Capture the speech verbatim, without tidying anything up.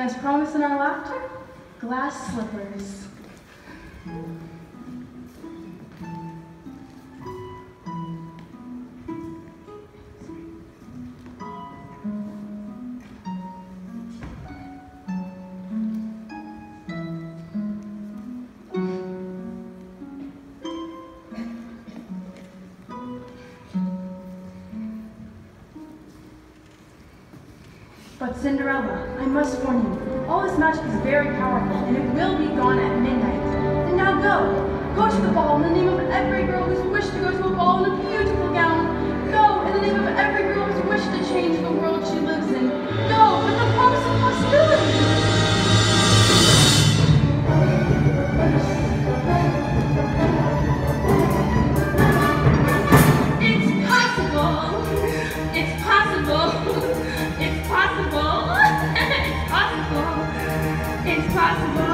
as promised in our laughter, glass slippers. But Cinderella, I must warn you, all this magic is very powerful, and it will be gone at midnight. And now go! Go to the ball in the name of every girl who's wished to go to a ball in a beautiful gown. Go in the name of every girl who's wished to change the world she lives in. Go with the promise of possibility! It's possible! It's possible! It's possible! It's possible! It's possible!